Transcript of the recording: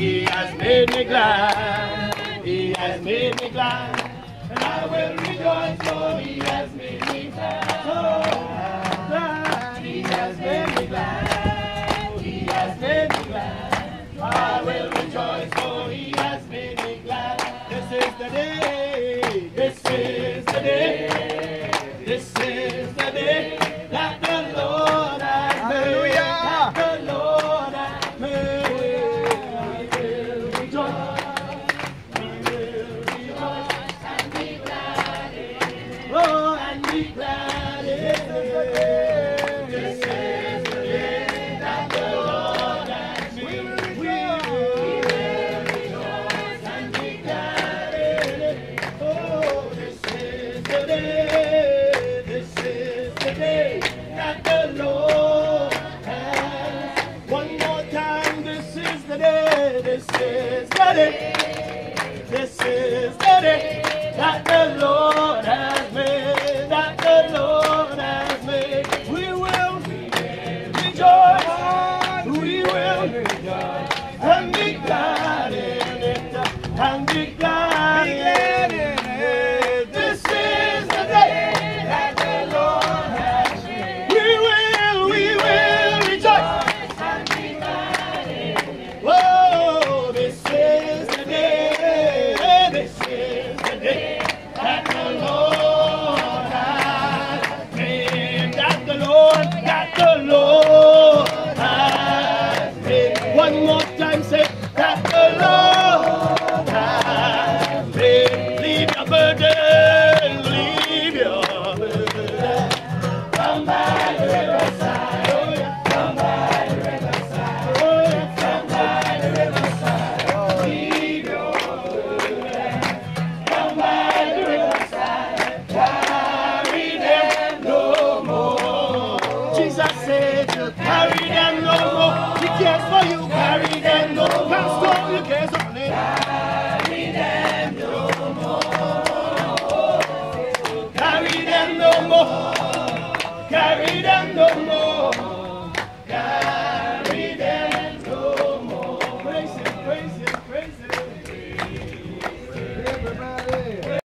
He has made me glad. He has made me glad. And I will rejoice, for He has made me glad. Oh, glad. He has made me glad. He has made me glad. I will rejoice, for He has made me glad. This is the day. This is the day. This is the day that the Lord has made. That the Lord has made. We will rejoice. We will rejoice and be glad in it. Oh, and be glad in it. This is the day that the Lord has made. We will rejoice and be glad in it. Oh, this is the day. This is the day that the Lord has. One more time, this is the day. This is the day. This is the day that the Lord has made. That the Lord has made. We will rejoice. We will rejoice and be glad in it. And be glad in it. This is the day that the Lord has made. We will rejoice and be glad in it. Whoa, this is the day. This is the day that the Lord has made. That the Lord has made. One more time, say that the Lord has made. Leave your burden, leave your burden. Come by the riverside, oh yeah. Come by the riverside, oh yeah. Come by the riverside, leave your burden. Come by the riverside, carry them no more. Jesus said to carry them no more. He cares for you, carry them no more. Pastor, he cares for me. Carry them no more. Carry them no more. Carry them no more.